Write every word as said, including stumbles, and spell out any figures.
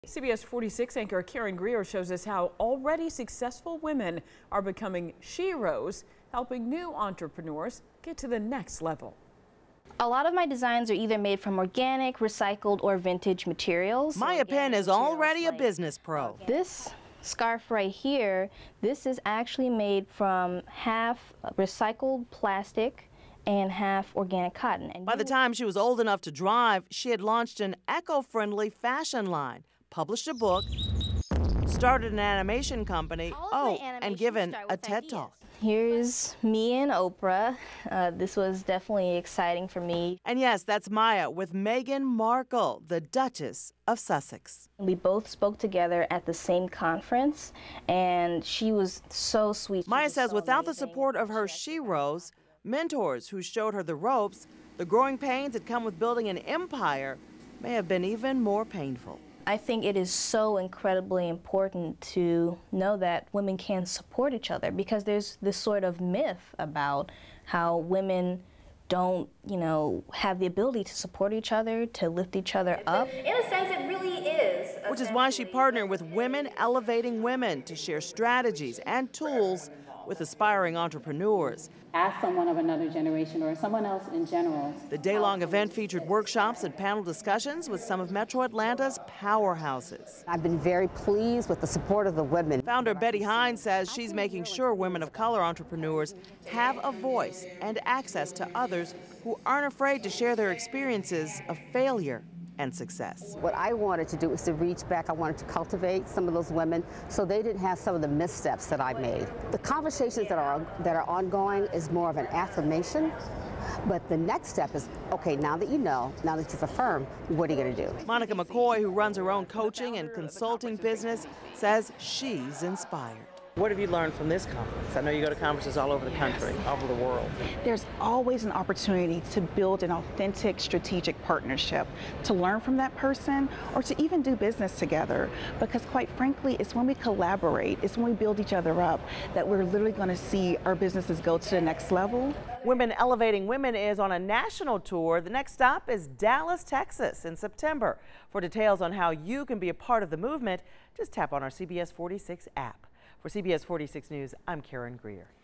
C B S forty-six anchor Karen Greer shows us how already successful women are becoming sheroes, helping new entrepreneurs get to the next level. A lot of my designs are either made from organic, recycled, or vintage materials. Maya Penn is already a business pro. This scarf right here, this is actually made from half recycled plastic and half organic cotton. And By the time she was old enough to drive, she had launched an eco-friendly fashion line, published a book, started an animation company, oh, and given a TED Talk. Here's me and Oprah. Uh, this was definitely exciting for me. And yes, that's Maya with Meghan Markle, the Duchess of Sussex. We both spoke together at the same conference, and she was so sweet. Maya was says so without amazing. the support of her sheroes, mentors who showed her the ropes, the growing pains that come with building an empire may have been even more painful. I think it is so incredibly important to know that women can support each other, because there's this sort of myth about how women don't, you know, have the ability to support each other, to lift each other up. In a sense, it really is. Which is why she partnered with Women Elevating Women to share strategies and tools with aspiring entrepreneurs. Ask someone of another generation or someone else in general. The day-long event featured workshops and panel discussions with some of Metro Atlanta's powerhouses. I've been very pleased with the support of the women. Founder Betty Hines says she's making sure women of color entrepreneurs have a voice and access to others who aren't afraid to share their experiences of failure and success. What I wanted to do was to reach back. I wanted to cultivate some of those women so they didn't have some of the missteps that I made. The conversations that are that are ongoing is more of an affirmation, but the next step is, okay, now that you know, now that you've affirmed, what are you going to do? Monica McCoy, who runs her own coaching and consulting business, says she's inspired. What have you learned from this conference? I know you go to conferences all over the country, all over the world. There's always an opportunity to build an authentic strategic partnership, to learn from that person, or to even do business together. Because quite frankly, it's when we collaborate, it's when we build each other up, that we're literally going to see our businesses go to the next level. Women Elevating Women is on a national tour. The next stop is Dallas, Texas in September. For details on how you can be a part of the movement, just tap on our C B S forty-six app. For C B S forty-six News, I'm Karen Greer.